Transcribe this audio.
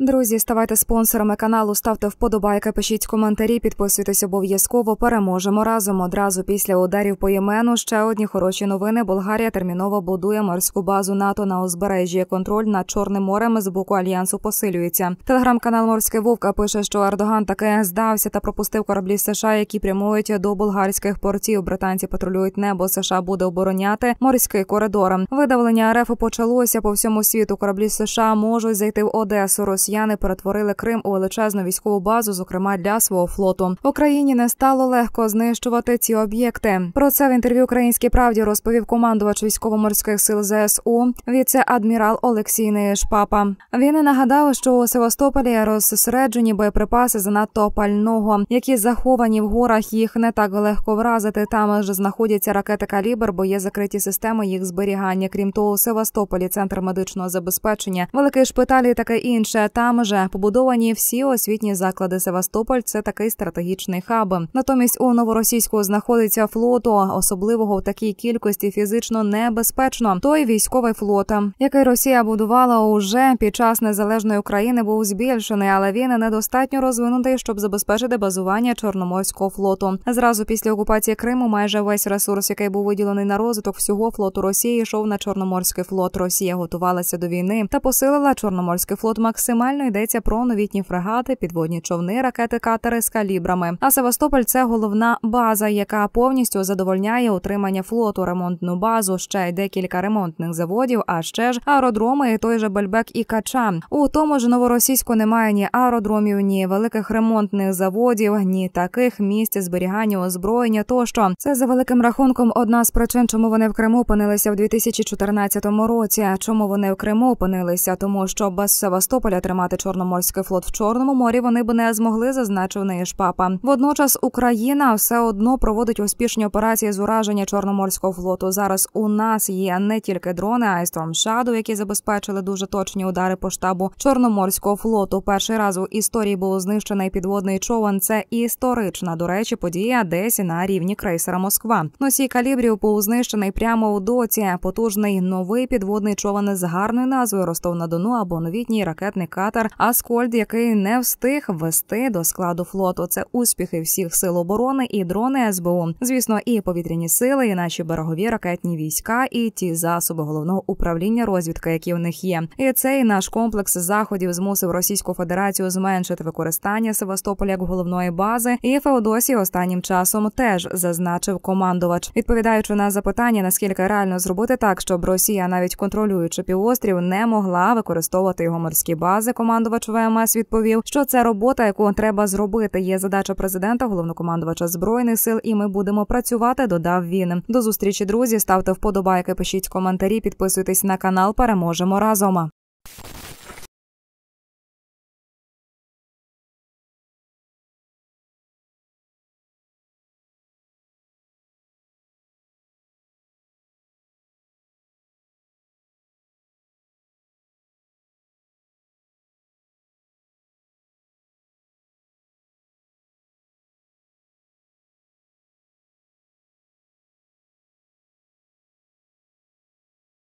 Друзі, ставайте спонсорами каналу, ставте вподобайки, пишіть коментарі, підписуйтесь обов'язково. Переможемо разом. Одразу після ударів по Ємену ще одні хороші новини. Болгарія терміново будує морську базу НАТО на узбережжі. Контроль над Чорним морем з боку Альянсу посилюється. Телеграм-канал «Морське Вовка» пише, що Ердоган таки здався та пропустив кораблі США, які прямують до болгарських портів. Британці патрулюють небо, США буде обороняти морський коридор. Видавлення РФ почалося по всьому світу. Кораблі США можуть зайти в Одесу. Росіяни перетворили Крим у величезну військову базу, зокрема для свого флоту. Україні не стало легко знищувати ці об'єкти. Про це в інтерв'ю «Українській правді» розповів командувач військово-морських сил ЗСУ, віце-адмірал Олексій Нишпапа. Він нагадав, що у Севастополі розсереджені боєприпаси занадто пального, які заховані в горах, їх не так легко вразити. Там ж знаходяться ракети «Калібр», бо є закриті системи їх зберігання. Крім того, у Севастополі центр медичного забезпечення, великий шпиталь і таке інше. Там же побудовані всі освітні заклади. Севастополь – це такий стратегічний хаб. Натомість у Новоросійську знаходиться флоту, особливого в такій кількості фізично небезпечно. Той військовий флот, який Росія будувала уже під час незалежної України, був збільшений, але він недостатньо розвинутий, щоб забезпечити базування Чорноморського флоту. Зразу після окупації Криму майже весь ресурс, який був виділений на розвиток всього флоту Росії, йшов на Чорноморський флот. Росія готувалася до війни та посилила Чорноморський флот максимально. Йдеться про новітні фрегати, підводні човни, ракети, катери з калібрами. А Севастополь – це головна база, яка повністю задовольняє утримання флоту, ремонтну базу, ще й декілька ремонтних заводів, а ще ж аеродроми і той же Бельбек і Кача. У тому ж Новоросійську немає ні аеродромів, ні великих ремонтних заводів, ні таких місць зберігання озброєння тощо. Це за великим рахунком одна з причин, чому вони в Криму опинилися в 2014 році. Чому вони в Криму опинилися? Тому що без Севастополя тримати Чорноморський флот в Чорному морі вони б не змогли, зазначив Нишпапа. Водночас Україна все одно проводить успішні операції з ураження Чорноморського флоту. Зараз у нас є не тільки дрони, а й Storm Shadow, які забезпечили дуже точні удари по штабу Чорноморського флоту. Перший раз у історії був знищений підводний човен. Це історична, до речі, подія десь на рівні крейсера «Москва». Носій калібрів був знищений прямо у доці. Потужний новий підводний човен з гарною назвою «Ростов-на-Дону» або новітній ракетний катер «Аскольд», який не встиг ввести до складу флоту. Це успіхи всіх сил оборони і дрони СБУ. Звісно, і повітряні сили, і наші берегові ракетні війська, і ті засоби головного управління розвідки, які в них є. І цей наш комплекс заходів змусив Російську Федерацію зменшити використання Севастополя як головної бази. І Феодосій останнім часом теж, зазначив командувач. Відповідаючи на запитання, наскільки реально зробити так, щоб Росія, навіть контролюючи півострів, не могла використовувати його морські бази, командувач ВМС відповів, що це робота, яку треба зробити. Є задача президента, головнокомандувача Збройних сил, і ми будемо працювати, додав він. До зустрічі, друзі. Ставте вподобайки, пишіть коментарі, підписуйтесь на канал. Переможемо разом.